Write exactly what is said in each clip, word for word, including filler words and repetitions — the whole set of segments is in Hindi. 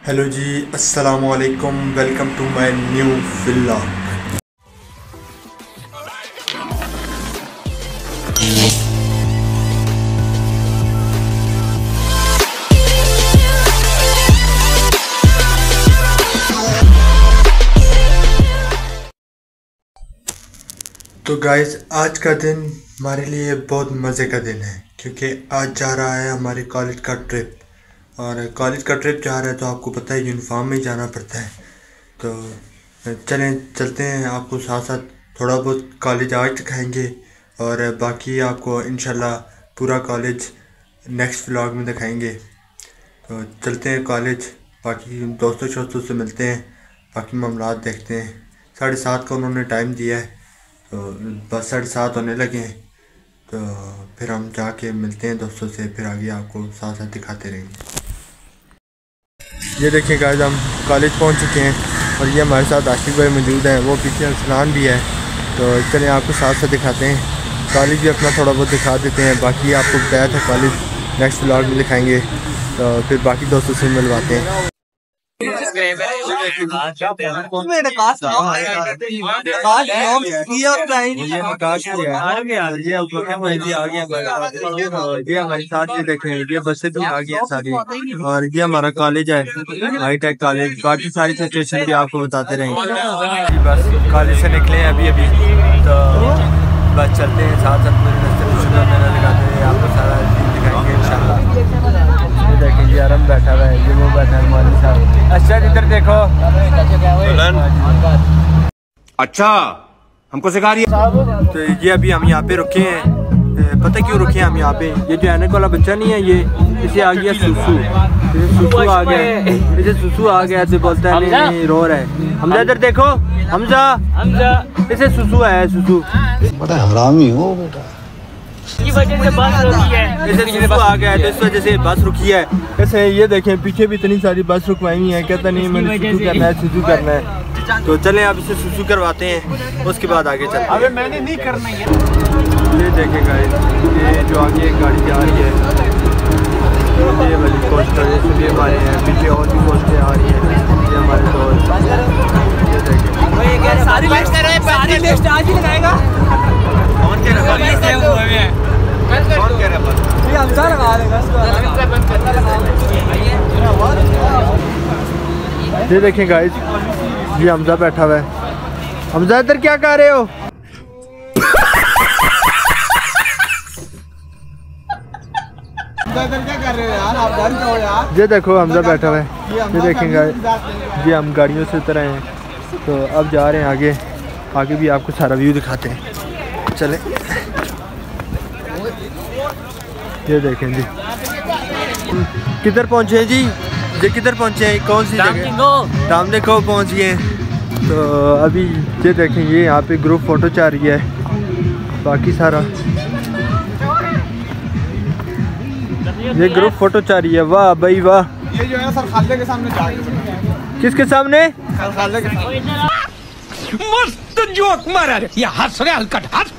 हेलो जी, अस्सलाम वालेकुम। Welcome to my new vlog. तो गाइस, आज का दिन हमारे लिए बहुत मज़े का दिन है क्योंकि आज जा रहा है हमारे कॉलेज का ट्रिप। और कॉलेज का ट्रिप जा रहा है तो आपको पता है यूनिफॉर्म में ही जाना पड़ता है। तो चलें चलते हैं, आपको साथ साथ थोड़ा बहुत कॉलेज आज दिखाएंगे और बाकी आपको इंशाल्लाह पूरा कॉलेज नेक्स्ट व्लॉग में दिखाएंगे। तो चलते हैं कॉलेज, बाकी दोस्तों शोस्तों से मिलते हैं, बाकी मामलात देखते हैं। साढ़े सात का उन्होंने टाइम दिया है, तो बस साढ़े सात होने लगे हैं, तो फिर हम जाके मिलते हैं दोस्तों से, फिर आगे आपको साथ साथ दिखाते रहेंगे। ये देखिए गाइस, हम कॉलेज पहुंच चुके हैं और ये हमारे साथ आशिक भाई मौजूद हैं, वो पीछे अरसलान भी है। तो चलिए आपको साथ साथ दिखाते हैं, कॉलेज भी अपना थोड़ा बहुत दिखा देते हैं। बाकी आपको बताया था कॉलेज नेक्स्ट व्लॉग में दिखाएंगे, तो फिर बाकी दोस्तों से मिलवाते हैं। ये हमारे साथ ये देख रहे हैं, ये बसें भी आ गई हैं सारी, और ये हमारा कॉलेज है हाई टेक कॉलेज। बाकी सारी सिचुएशन भी आपको बताते रहेंगे। बस कॉलेज से निकले हैं अभी अभी, तो बस चलते हैं साथ साथ पूरे रास्ते में शुगर मेला लगाते हैं, आपको सारा चीज़ दिखाएंगे इंशाल्लाह। ये देखें, ये आराम बैठा हुआ है, ये वो बैठा है मौलवी साहब। अच्छा इधर देखो। अच्छा हमको सिखा रही है। तो ये अभी हम यहाँ पे रुके हैं, पता क्यों रुके हैं हम यहाँ पे? ये जो ऐनक वाला बच्चा नहीं है, ये इसे आ गया सुसु, सुसु आ गया, इसे सुसु आ गया तो बोलता है नहीं नहीं रो रहा है। हमजा इधर देखो, हमजा हमजा इसे सुसु है, सुसु। बड़ा हरामी हो बेटा, की वजह से बस रुकी है, इसे सुसु आ गया है तो इस वजह से बस रुकी है। ऐसे ये देखें पीछे भी इतनी सारी बस रुकवाई हुई है, कहता नहीं मैंने सुसु करना है, सुसु करना है। तो चलें आप इसे सुसु करवाते हैं, उसके बाद आगे चलते हैं। अबे मैंने नहीं करना है। ये देखें गाइस, ये जो आगे एक गाड़ी जा रही है, ये वाली कोस्टर, ये हमारे हैं, पीछे और भी कोस्टें आ रही हैं, ये हमारे दोस्त। ये देखें सारी लिस्ट है, सारी लिस्ट आज ही लगाएगा। कौन कह रहा है? कौन कह रहा है? ये हमजा लगा देगा इसको। ये देखें गाइस, ये हमजा बैठा हुआ है। हमजा इधर क्या कर रहे हो? क्या कर रहे हो यार, आप गाड़ी में हो यार। ये देखो हमजा बैठा हुआ है, ये देखेंगे ये हम गाड़ियों से उतर आए हैं, तो अब जा रहे हैं आगे, आगे भी आपको सारा व्यू दिखाते हैं। चले ये देखें जी, किधर पहुँचे हैं जी? ये किधर पहुँचे हैं? कौन सी जगह? दाम देखो पहुँच गए हैं। तो अभी ये देखें, ये यहाँ पे ग्रुप फोटो चल रही है, बाकी सारा ये ग्रुप फोटो चल रही है। वाह भाई वाह। ये जो है सर खाले के सामने जाके। किसके सामने? सर खाले के सामने। मस्त जोक मारा रे, ये हंस रहे हलकट हंस।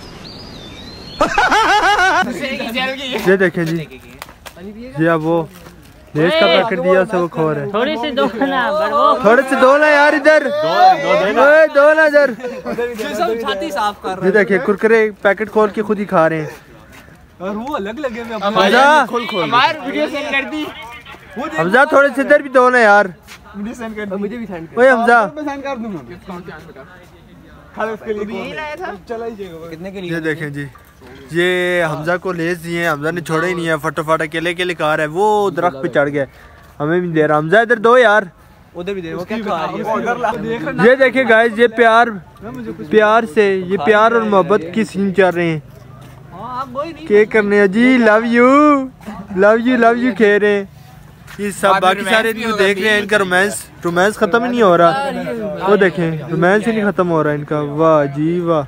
ये देखें जी, ये अब वो लेस का पैकेट दिया से वो खो रहे। थोड़ी सी दो ना, बड़ो थोड़े से दो ना यार, इधर ओए दो ना इधर। छाती साफ कर रहे ये देखिए कुरकुरे पैकेट खोल के खुद ही खा रहे हैं। और वो अलग लगे में हमजा खोल खोल हमारी वीडियो सेंड कर दी। हमजा थोड़े से इधर भी दो ना यार, मुझे सेंड कर, मुझे भी सेंड कर। ओए हमजा मैं सेंड कर दूंगा। खाली उसके लिए नहीं लाया था, चला ही जाएगा कितने के लिए। ये देखें जी, ये हमजा को लेस दिए, हमजा ने छोड़ा ही नहीं है, फटोफट अकेले अकेले खा रहा है, वो दरख्त पे चढ़ गया, हमें भी दे रहा। हमजा इधर दो यार, उधर भी दे, वो क्या खा रही है। ये देखिए गाइस, ये प्यार प्यार से, ये प्यार और मोहब्बत की सीन चल रहे हैं। क्या करने हैं जी? Love you love you love you कह रहे हैं ये सब। बाकी सारे जो देख रहे हैं, इनका रोमांस रोमांस खत्म ही नहीं हो रहा। वो देखें रोमांस ही नहीं खत्म हो रहा इनका। वाह जी वाह।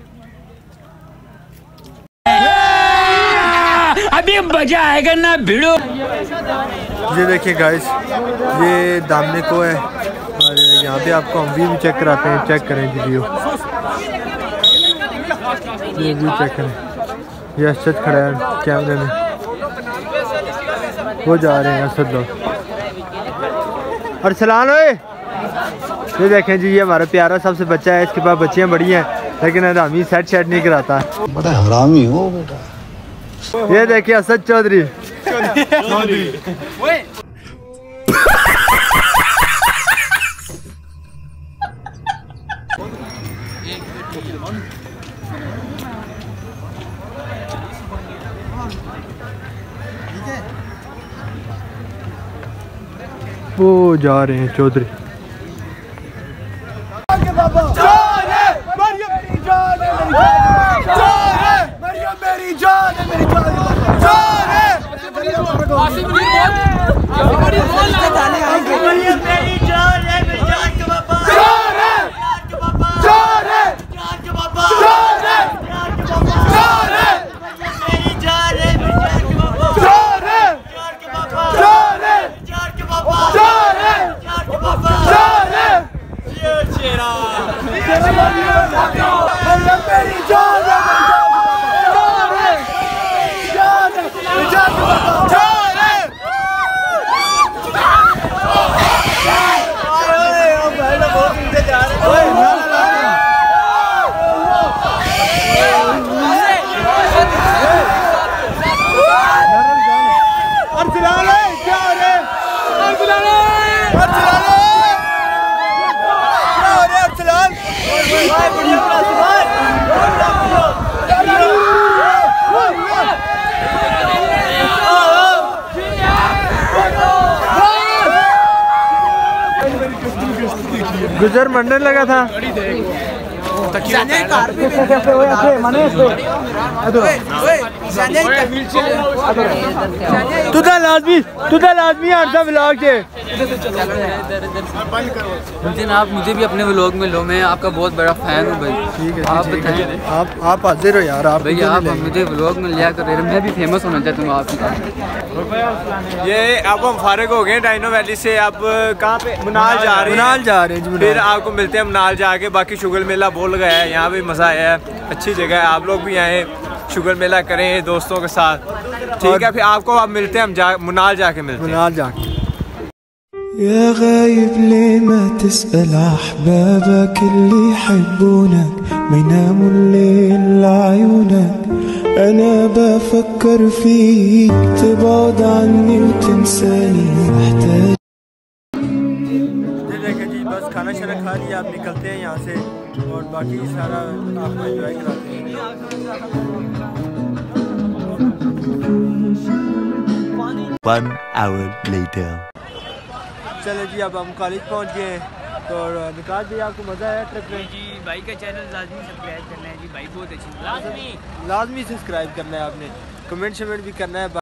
अभी मजा आएगा ना भिड़ो। ये देखिए गाइस, ये दामने को है, और यहाँ पे आपको हम व्यू भी चेक कराते हैं। चेक करें जी व्यू, ये व्यू चेक करें। ये असद खड़ा है कैमरे में, वो जा रहे हैं असद लोग। अरसलान ओए, ये देखें जी, ये हमारा प्यारा सबसे बच्चा है, इसके पास बच्चियाँ बड़ी हैं लेकिन हरामी सेट सेट नहीं कराता। बड़ा हरामी हो बेटा। ये देखिए असद चौधरी। वो जा रहे हैं चौधरी। गुजर मंडन लगा था। तुझा लाजमी तुझा लाजमी आरसा व्लॉग के आप मुझे भी अपने व्लॉग में लो, मैं आपका बहुत बड़ा फैन हूँ भाई। ठीक है, आप बताएं। आप आप हाजिर हो यार, आप भाई आप मुझे व्लॉग में लिया कर, मैं भी फेमस होना चाहता हूँ आपका। ये अब हम फारिग हो गए डाइनो वैली से, अब कहाँ पे? मनाल जा रहे हैं। मनाल जा रहे हैं, फिर आपको मिलते हैं मनाल जाके। बाकी शुगर मेला बोल गया है, यहाँ भी मज़ा आया है, अच्छी जगह है, आप लोग भी आए, शुगर मेला करें दोस्तों के साथ। ठीक है, फिर आपको आप मिलते हैं, हम जा मनाल जाके मिलते हैं। मनाल जाके يا غايب ليه ما تسأل أحبابك اللي يحبونك ما يناموا الليل لعيونك أنا بفكر فيك تبعد عني وتنساني محتاج। देखिए जी, बस खाना शाना खा लिया, आप निकलते हैं यहाँ से और बाकी सारा आपको एंजॉय कराते हैं। One hour later. चलो जी, अब हम कॉलेज पहुँच गए। तो निकाल जी, आपको मज़ा आया ट्रिप में? जी भाई का चैनल लाजमी सब्सक्राइब करना है जी भाई, बहुत अच्छी लाजमी लाजमी सब्सक्राइब करना है आपने, कमेंट शमेंट भी करना है।